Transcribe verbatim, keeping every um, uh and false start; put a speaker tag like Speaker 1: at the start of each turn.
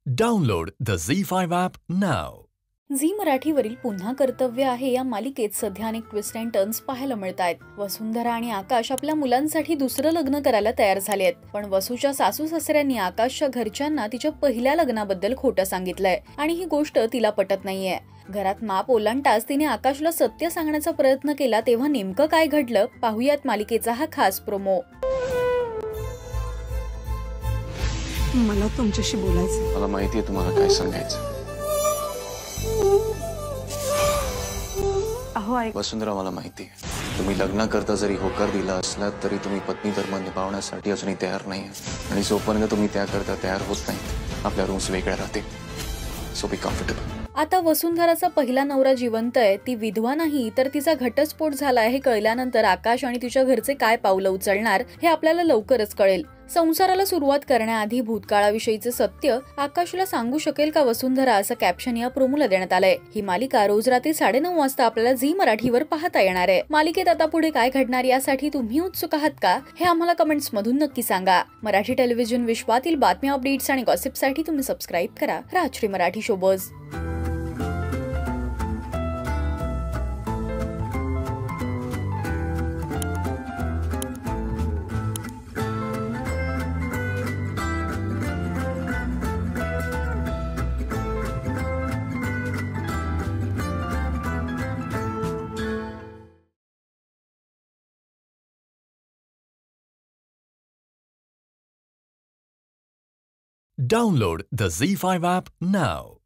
Speaker 1: Download the Zee five app now.
Speaker 2: Zee मराठीवरील पुन्हा कर्तव्य आहे या मालिकेत सध्या अनेक ट्विस्ट अँड टर्न्स पाहायला मिळतायत. वसुंधरा आणि आकाश आपल्या मुलांसाठी दुसरं लग्न करायला तयार झाले आहेत, पण वसूच्या सासू सासऱ्यांनी आकाशच्या घरच्यांना तिच्या पहिल्या लग्नाबद्दल खोटं सांगितलंय आणि ही गोष्ट तिला पटत नाहीये. घरात माप ओलांडताच तिने आकाशला सत्य सांगण्याचा प्रयत्न केला, तेव्हा नेमकं काय घडलं पाहूयात मालिकेचा हा खास प्रोमो.
Speaker 3: मला तुमच्याशी बोलायचं.
Speaker 4: मला माहिती आहे तुम्हाला काय सांगायचं.
Speaker 3: अहो ऐक
Speaker 4: वसुंधरा, मला माहिती आहे तुम्ही लग्न करता जरी होकार दिला असला तरी तुम्ही पत्नी धर्म निभावण्यासाठी अजूनही तयार नाही आहे आणि जोपर्यंत तुम्ही त्याकरता तयार होत नाही आपल्या रूम्स वेगळ्या राहतील. So be comfortable.
Speaker 2: आता वसुंधराचा पहिला नवरा जिवंत आहे, ती विधवा नाही तर तिचा घटस्फोट झाला हे कळल्यानंतर आकाश आणि तिच्या घरचे काय पावलं उचलणार हे आपल्याला लवकरच कळेल. संसाराला सुरुवात करण्याआधी भूतकाळाविषयीचे सत्य आकाशला सांगू शकेल का वसुंधरा, असं कॅप्शन या प्रोमोला देण्यात आलंय. ही मालिका रोज रात्री साडेनऊ वाजता आपल्याला झी मराठीवर पाहता येणार आहे. मालिकेत आता पुढे काय घडणार यासाठी तुम्ही उत्सुक आहात का, हे आम्हाला कमेंट्स मधून नक्की सांगा. मराठी टेलिव्हिजन विश्वातील बातम्या, अपडेट्स आणि गॉसिपसाठी तुम्ही सबस्क्राईब करा Rajshri Marathi showbiz.
Speaker 1: Download the Zee five app now.